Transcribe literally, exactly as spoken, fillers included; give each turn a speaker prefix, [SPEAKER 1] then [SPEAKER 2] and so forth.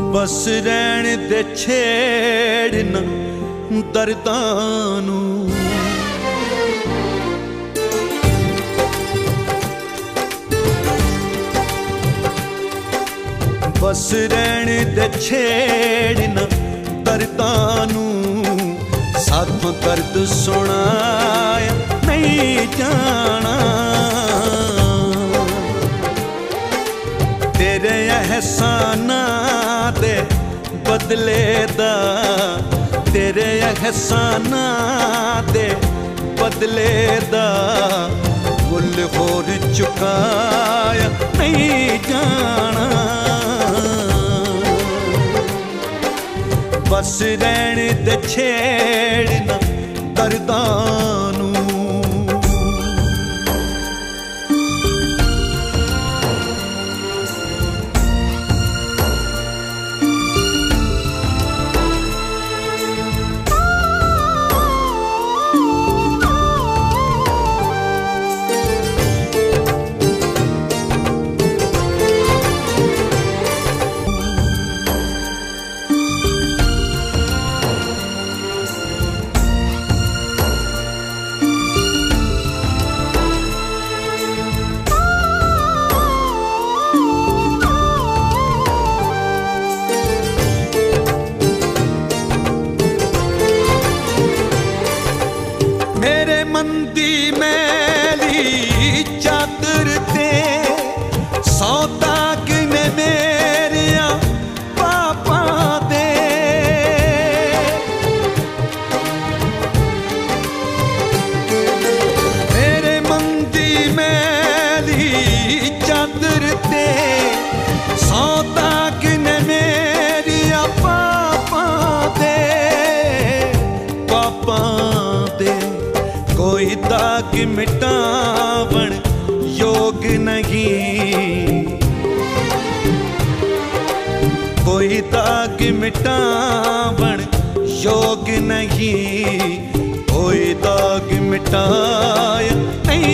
[SPEAKER 1] बस रहन दे छेड़ ना दर्दां नू, बस रहन दे छेड़ ना दर्दां नू, साथों दर्द सुनाया नहीं जाना। तेरे एहसाना दे बदले दा, तेरे एहसाना दे बदले दा मुल होर चुकाया नहीं जाना। बस रहन दे छेड़ ना दर्दां नू। मेरे मन दी मैली चादर ते सौ दाग ने मेरिया पापा दे। मेरे मन दी मैली चादर ते सौ दाग ने मेरिया पापा दे, पापा दे। कोई दाग मिटावण योग नहीं, कोई दाग मिटावण योग नहीं, कोई दाग मिटाया नहीं